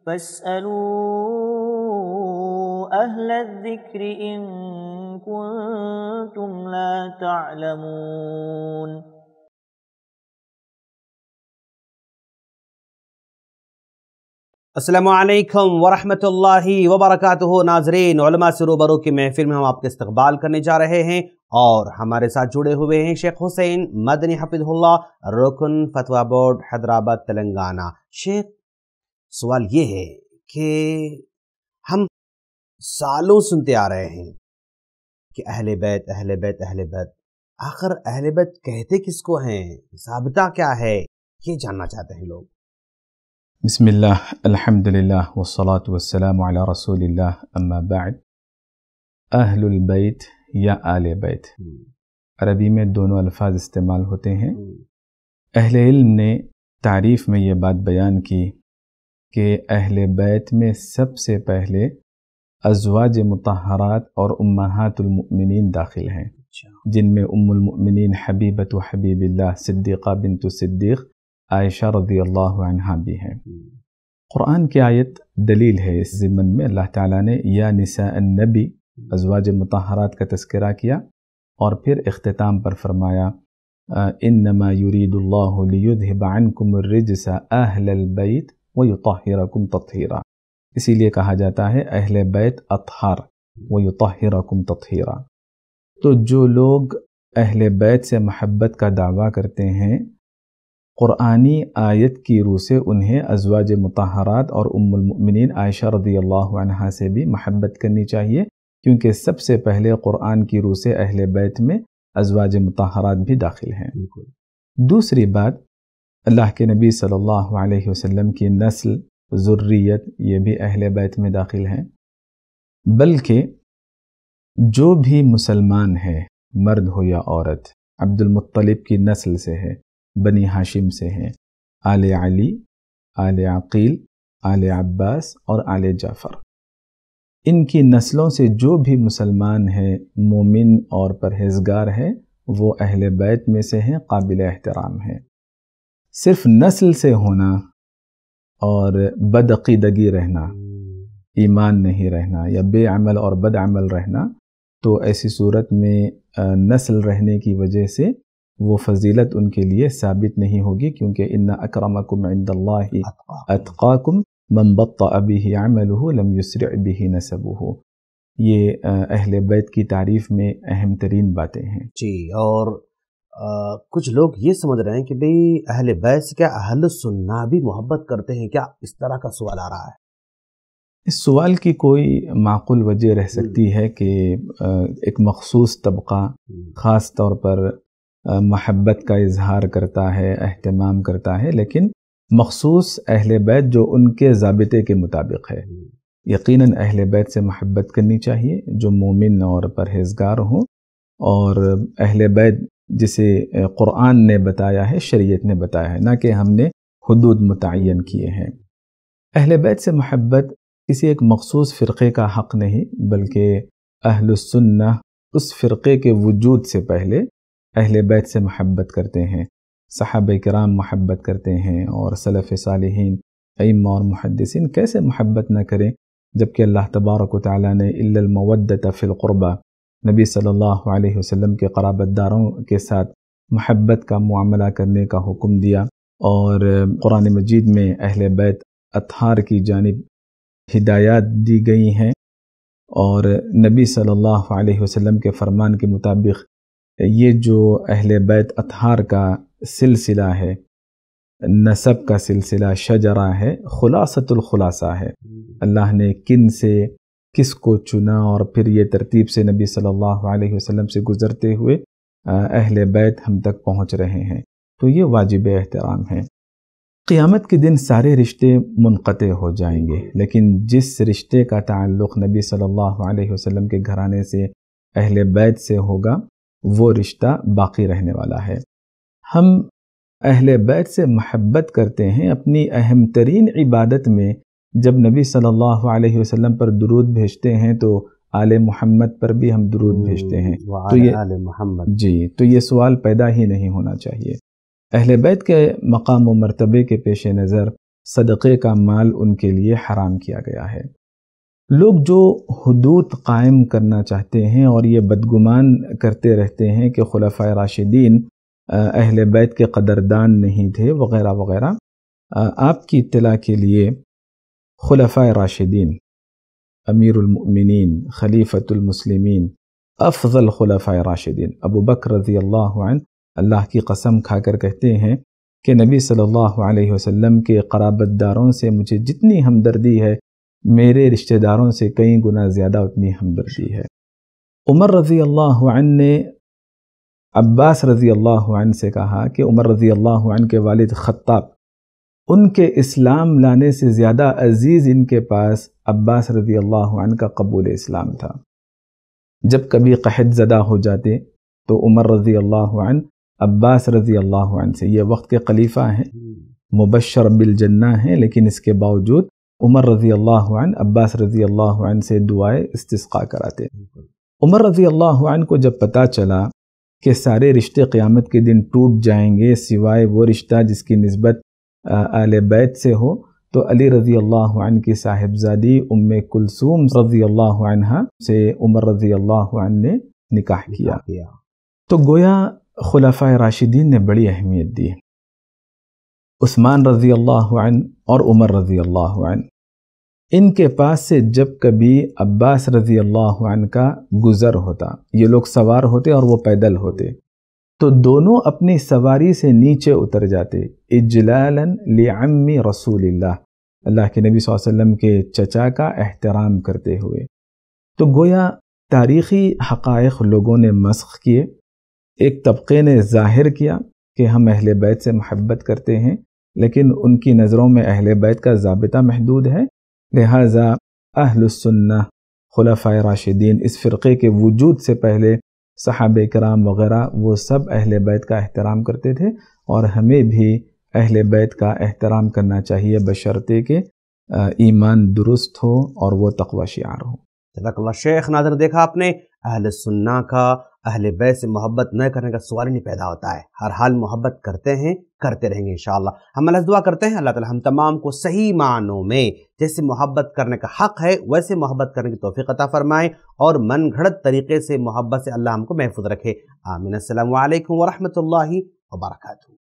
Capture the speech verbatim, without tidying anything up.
فاسألوا أهل الذكر إن كنتم لا تعلمون۔ السلام علیکم ورحمۃ اللہ وبرکاتہ۔ ناظرین، علماء سے روبرو کی محفل میں ہم آپ کے استقبال کرنے جا رہے ہیں اور ہمارے ساتھ جڑے ہوئے ہیں شیخ حسین مدنی حفظہ اللہ، رکن فتویٰ بورڈ حیدرآباد تلنگانہ۔ شیخ، سوال یہ ہے کہ ہم سالوں سنتے آ رہے ہیں کہ اہل بیت اہل بیت اہل بیت، آخر اہل بیت کہتے کس کو ہیں؟ ضابطہ کیا ہے؟ یہ جاننا چاہتے ہیں لوگ۔ بسم اللہ، الحمدللہ والصلاة والسلام علی رسول اللہ، اما بعد۔ اہل البیت یا آل بیت، عربی میں دونوں الفاظ استعمال ہوتے ہیں۔ اہل علم نے تعریف میں یہ بات بیان کی کہ اہل بیت میں سب سے پہلے ازواج مطہرات اور امہات المؤمنین داخل ہیں، جن میں ام المؤمنین حبیبۃ حبیب اللہ صدیقہ بنت صدیق عائشہ رضی اللہ عنہا بھی ہیں۔ قرآن کی آیت دلیل ہے اس ضمن میں۔ اللہ تعالیٰ نے یا نساء النبی، ازواج مطہرات کا تذکرہ کیا اور پھر اختتام پر فرمایا انما یرید اللہ لیذہب عنکم الرجس اہل البیت ویطہرکم تطہیرا۔ اسی لیے کہا جاتا ہے اہل بیت اطہار ویطہرکم تطہیرا۔ تو جو لوگ اہل بیت سے محبت کا دعویٰ کرتے ہیں، قرآنی آیت کی روح سے انہیں ازواج مطہرات اور ام المؤمنین عائشہ رضی اللہ عنہا سے بھی محبت کرنی چاہیے، کیونکہ سب سے پہلے قرآن کی روح سے اہل بیت میں ازواج مطہرات بھی داخل ہیں۔ دوسری بات، اللہ کے نبی صلی اللہ علیہ وسلم کی نسل، ذریت، یہ بھی اہل بیت میں داخل ہیں۔ بلکہ جو بھی مسلمان ہے، مرد ہو یا عورت، عبد المطلب کی نسل سے ہے، بنی ہاشم سے ہیں، آل علی، آل عقیل، آل عباس اور آل جعفر، ان کی نسلوں سے جو بھی مسلمان ہے، مومن اور پرہیزگار ہے، وہ اہل بیت میں سے ہیں، قابل احترام ہے۔ صرف نسل سے ہونا اور بدعقیدگی رہنا، ایمان نہیں رہنا یا بے عمل اور بد عمل رہنا، تو ایسی صورت میں نسل رہنے کی وجہ سے وہ فضیلت ان کے لیے ثابت نہیں ہوگی، کیونکہ ان اکرمکم عند اللہ اتقاکم من بطأ بہ عملہ لم یسرع بہ نسبہ۔ یہ اہل بیت کی تعریف میں اہم ترین باتیں ہیں۔ جی، اور آ, کچھ لوگ یہ سمجھ رہے ہیں کہ بھئی اہل بیت سے کیا اہل سنہ بھی محبت کرتے ہیں کیا؟ اس طرح کا سوال آ رہا ہے۔ اس سوال کی کوئی معقول وجہ رہ سکتی ہے کہ ایک مخصوص طبقہ خاص طور پر محبت کا اظہار کرتا ہے، اہتمام کرتا ہے، لیکن مخصوص اہل بیت جو ان کے ضابطے کے مطابق ہے۔ یقیناً اہل بیت سے محبت کرنی چاہیے جو مومن اور پرہیزگار ہوں، اور اہل بیت جسے قرآن نے بتایا ہے، شریعت نے بتایا ہے، نہ کہ ہم نے حدود متعین کیے ہیں۔ اہل بیت سے محبت کسی ایک مخصوص فرقے کا حق نہیں، بلکہ اہل السنہ اس فرقے کے وجود سے پہلے اہل بیت سے محبت کرتے ہیں، صحابہ کرام محبت کرتے ہیں، اور سلف صالحین، ائمہ اور محدثین کیسے محبت نہ کریں، جبکہ اللہ تبارک و تعالیٰ نے الا المودۃ فی القربہ، نبی صلی اللہ علیہ وسلم کے قرابت داروں کے ساتھ محبت کا معاملہ کرنے کا حکم دیا، اور قرآن مجید میں اہل بیت اطہار کی جانب ہدایات دی گئی ہیں، اور نبی صلی اللہ علیہ وسلم کے فرمان کے مطابق یہ جو اہل بیت اطہار کا سلسلہ ہے، نسب کا سلسلہ، شجرہ ہے، خلاصۃ الخلاصہ ہے۔ اللہ نے کن سے کس کو چنا، اور پھر یہ ترتیب سے نبی صلی اللہ علیہ وسلم سے گزرتے ہوئے اہل بیت ہم تک پہنچ رہے ہیں، تو یہ واجب احترام ہے۔ قیامت کے دن سارے رشتے منقطع ہو جائیں گے، لیکن جس رشتے کا تعلق نبی صلی اللہ علیہ وسلم کے گھرانے سے، اہل بیت سے ہوگا، وہ رشتہ باقی رہنے والا ہے۔ ہم اہل بیت سے محبت کرتے ہیں اپنی اہم ترین عبادت میں، جب نبی صلی اللہ علیہ وسلم پر درود بھیجتے ہیں تو آل محمد پر بھی ہم درود بھیجتے ہیں، تو یہ آل محمد جی تو یہ سوال پیدا ہی نہیں ہونا چاہیے۔ اہل بیت کے مقام و مرتبے کے پیش نظر صدقے کا مال ان کے لیے حرام کیا گیا ہے۔ لوگ جو حدود قائم کرنا چاہتے ہیں اور یہ بدگمان کرتے رہتے ہیں کہ خلفائے راشدین اہل بیت کے قدردان نہیں تھے وغیرہ وغیرہ، آپ کی اطلاع کے لیے خلفائے راشدین، امیر المؤمنین، خلیفۃ المسلمین، افضل خلفائے راشدین ابو بکر رضی اللہ عنہ اللہ کی قسم کھا کر کہتے ہیں کہ نبی صلی اللہ علیہ وسلم کے قرابت داروں سے مجھے جتنی ہمدردی ہے میرے رشتہ داروں سے کئی گنا زیادہ اتنی ہمدردی ہے۔ عمر رضی اللہ عنہ نے عباس رضی اللہ عنہ سے کہا کہ عمر رضی اللہ عنہ کے والد خطاب، ان کے اسلام لانے سے زیادہ عزیز ان کے پاس عباس رضی اللہ عنہ کا قبول اسلام تھا۔ جب کبھی قحط زدہ ہو جاتے تو عمر رضی اللہ عنہ عباس رضی اللہ عنہ سے، یہ وقت کے خلیفہ ہیں، مبشر بالجنہ ہیں، لیکن اس کے باوجود عمر رضی اللہ عنہ عباس رضی اللہ عنہ سے دعائے استسقاء کراتے۔ عمر رضی اللہ عنہ کو جب پتہ چلا کہ سارے رشتے قیامت کے دن ٹوٹ جائیں گے سوائے وہ رشتہ جس کی نسبت اہل بیت سے ہو، تو علی رضی اللہ عنہ کی صاحبزادی ام کلثوم رضی اللہ عنہ سے عمر رضی اللہ عنہ نے نکاح کیا۔ تو گویا خلفائے راشدین نے بڑی اہمیت دی۔ عثمان رضی اللہ عنہ اور عمر رضی اللہ عنہ، ان کے پاس سے جب کبھی عباس رضی اللہ عنہ کا گزر ہوتا، یہ لوگ سوار ہوتے اور وہ پیدل ہوتے، تو دونوں اپنی سواری سے نیچے اتر جاتے اجلالا لعم رسول اللہ، اللہ کے نبی صلی اللہ علیہ وسلم کے چچا کا احترام کرتے ہوئے۔ تو گویا تاریخی حقائق لوگوں نے مسخ کیے، ایک طبقے نے ظاہر کیا کہ ہم اہل بیت سے محبت کرتے ہیں، لیکن ان کی نظروں میں اہل بیت کا ضابطہ محدود ہے، لہٰذا اہل السنہ خلفائے راشدین اس فرقے کے وجود سے پہلے صحابہ کرام وغیرہ وہ سب اہل بیت کا احترام کرتے تھے، اور ہمیں بھی اہل بیت کا احترام کرنا چاہیے بشرطے کہ ایمان درست ہو اور وہ تقوی شعار ہو۔ جزاک اللہ شیخ۔ ناظر دیکھا آپ نے، اہل سنہ کا اہل بیت سے محبت نہ کرنے کا سوال ہی نہیں پیدا ہوتا ہے، ہر حال محبت کرتے ہیں، کرتے رہیں گے انشاءاللہ۔ ہم اللہ سے دعا کرتے ہیں اللہ تعالی ہم تمام کو صحیح معنوں میں جیسے محبت کرنے کا حق ہے ویسے محبت کرنے کی توفیق عطا فرمائے، اور من گھڑت طریقے سے محبت سے اللہ ہم کو محفوظ رکھے، آمین۔ السلام علیکم ورحمۃ اللہ وبرکاتہ۔